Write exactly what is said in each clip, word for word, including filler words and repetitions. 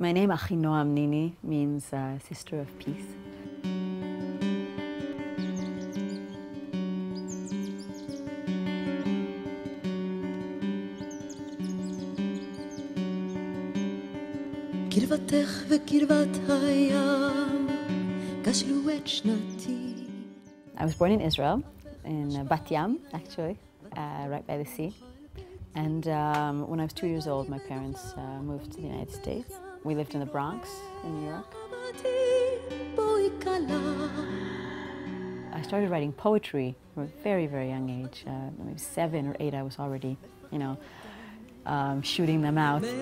My name, Achinoam Nini, means uh, sister of peace. I was born in Israel, in Bat Yam, actually, uh, right by the sea. And um, when I was two years old, my parents uh, moved to the United States. We lived in the Bronx, in New York. I started writing poetry from a very, very young age. Uh, maybe seven or eight, I was already, you know, um, shooting them out. I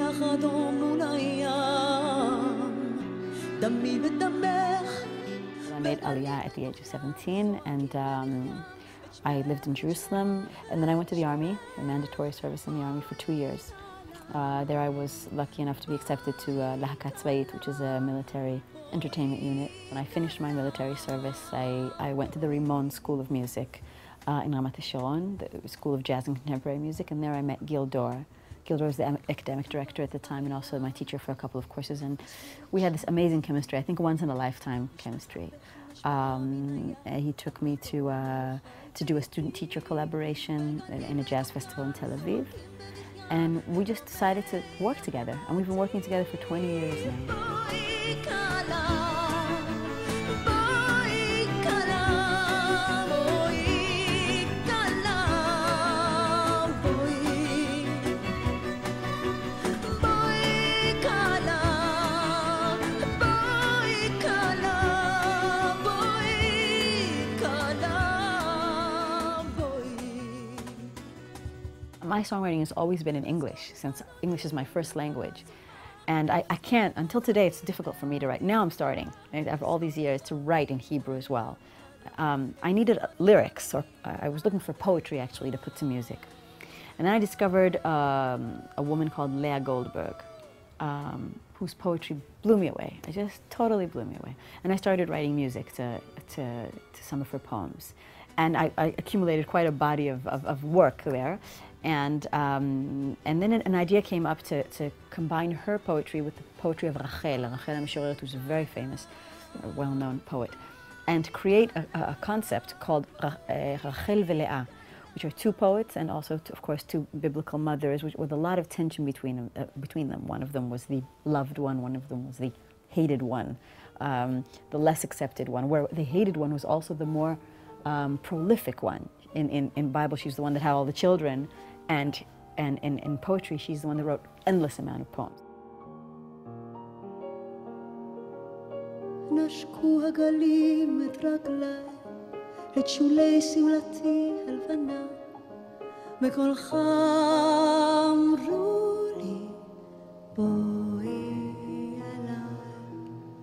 made Aliyah at the age of seventeen, and um, I lived in Jerusalem, and then I went to the army, a mandatory service in the army for two years. Uh, there I was lucky enough to be accepted to uh, Lahakat Tzvait, which is a military entertainment unit. When I finished my military service, I, I went to the Rimon School of Music uh, in Ramat HaSharon, the School of Jazz and Contemporary Music, and there I met Gildor. Gildor was the academic director at the time and also my teacher for a couple of courses, and we had this amazing chemistry, I think once in a lifetime chemistry. Um, he took me to, uh, to do a student-teacher collaboration in, in a jazz festival in Tel Aviv, and we just decided to work together, and we've been working together for twenty years now. My songwriting has always been in English, since English is my first language. And I, I can't, until today, it's difficult for me to write. Now I'm starting, after all these years, to write in Hebrew as well. Um, I needed lyrics, or I was looking for poetry, actually, to put to music. And then I discovered um, a woman called Leah Goldberg, um, whose poetry blew me away. It just totally blew me away. And I started writing music to, to, to some of her poems. And I, I accumulated quite a body of, of, of work there. And, um, and then an idea came up to, to combine her poetry with the poetry of Rachel, Rachel HaMishoreret, who's a very famous, well-known poet, and to create a, a concept called Rachel veLeah, which are two poets and also, of course, two biblical mothers, which, with a lot of tension between them, uh, between them. One of them was the loved one, one of them was the hated one, um, the less accepted one, where the hated one was also the more um, prolific one. In, in, in Bible, she's the one that had all the children, and, and in, in poetry, she's the one that wrote endless amount of poems. נשקו הגלים את רגליי, את שולי שמלתי הלבנה, בקולך אמרו לי, בואי אליי,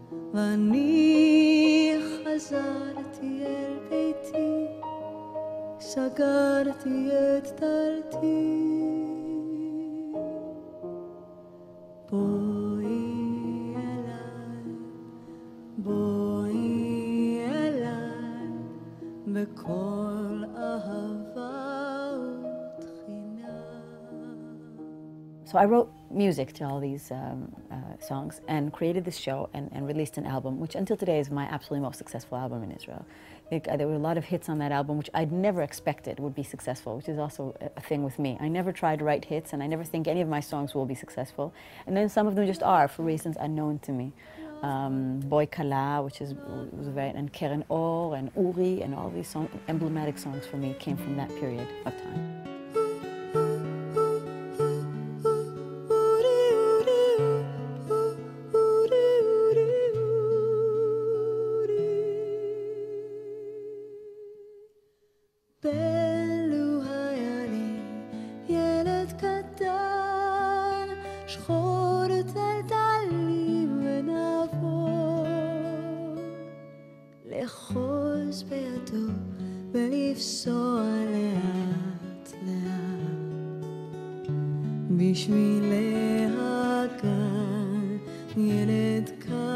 ואני חזרתי אל ביתי, סגרתי את דלתי. בואי אליי, בואי אליי, בכל אהבה ותחינה. So I wrote music to all these um, uh, songs and created this show and, and released an album, which until today is my absolutely most successful album in Israel. I think, uh, there were a lot of hits on that album, which I'd never expected would be successful, which is also a, a thing with me. I never try to write hits, and I never think any of my songs will be successful. And then some of them just are, for reasons unknown to me. Um, Boy Kala, which is was a very, and Keren Or, and Uri, and all these song, emblematic songs for me came from that period of time. לאחוז בידו ולפסוע לאט לאט בשבילי הגן ילד קטן